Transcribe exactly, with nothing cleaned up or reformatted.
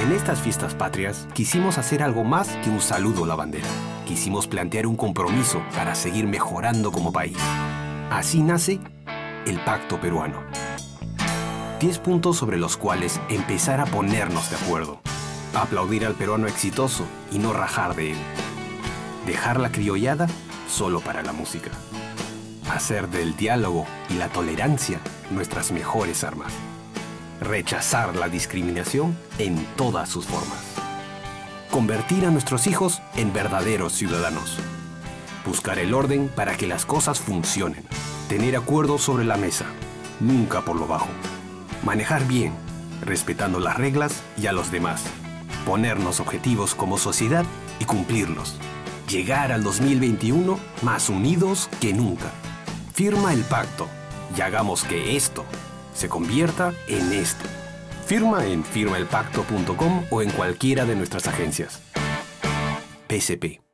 En estas fiestas patrias, quisimos hacer algo más que un saludo a la bandera. Quisimos plantear un compromiso para seguir mejorando como país. Así nace el Pacto Peruano. Diez puntos sobre los cuales empezar a ponernos de acuerdo. Aplaudir al peruano exitoso y no rajar de él. Dejar la criollada solo para la música. Hacer del diálogo y la tolerancia nuestras mejores armas. Rechazar la discriminación en todas sus formas. Convertir a nuestros hijos en verdaderos ciudadanos. Buscar el orden para que las cosas funcionen. Tener acuerdos sobre la mesa, nunca por lo bajo. Manejar bien, respetando las reglas y a los demás. Ponernos objetivos como sociedad y cumplirlos. Llegar al dos mil veintiuno más unidos que nunca. Firma el pacto y hagamos que esto se convierta en esto. Firma en firma el pacto punto com o en cualquiera de nuestras agencias. P S P.